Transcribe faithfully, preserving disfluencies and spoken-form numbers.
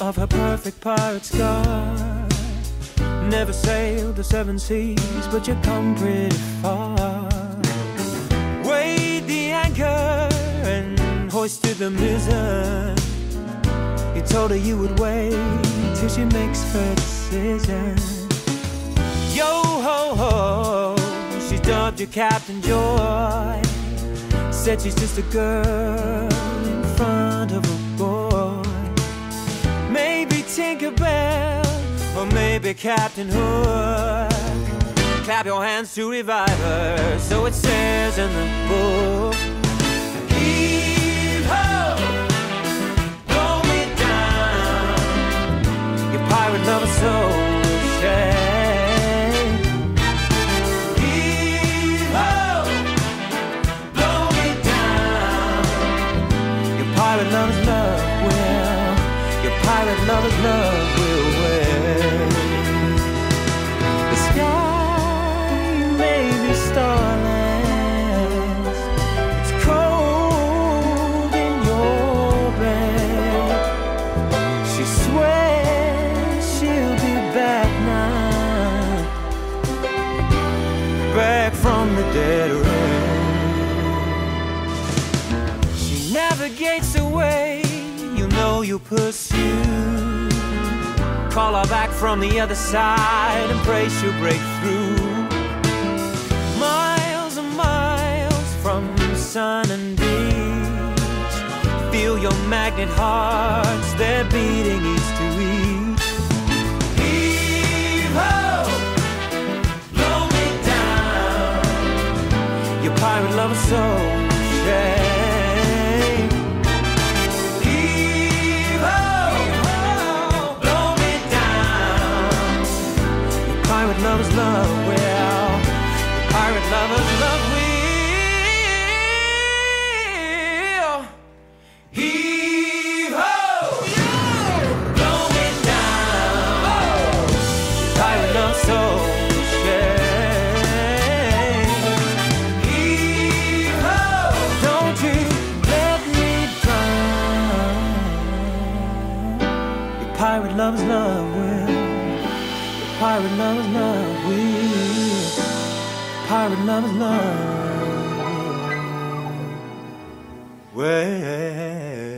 of her perfect pirate scar. Never sailed the seven seas, but you come pretty far. Weighed the anchor and hoisted the mizzen. You told her you would wait till she makes her decision. Yo ho ho, she dubbed you Captain Joy. Said she's just a girl in front of a boy. Maybe Tinkerbell, or maybe Captain Hook. Clap your hands to revive her, so it says in the book. Heave ho, blow me down. Your pirate lover soul will shake. Heave ho, blow me down. Your pirate lover's love will, your pirate lover's love will wait. The sky may be starless, it's cold in your bed. She swears she'll be back now, back from the dead rain. She navigates away, you know you pursue. Call her back from the other side and pray she'll break through. Miles and miles from sun and beach, feel your magnet hearts, they're beating each to each. Heave ho, blow me down. Your pirate lover's soul shake. Pirate lover's love will, pirate lover's love will. Heave ho, blow me down. Pirate love's soul shake. Heave ho, don't you let me drown. Your pirate lover's love will. Pirate lover's love will, pirate lover's love will.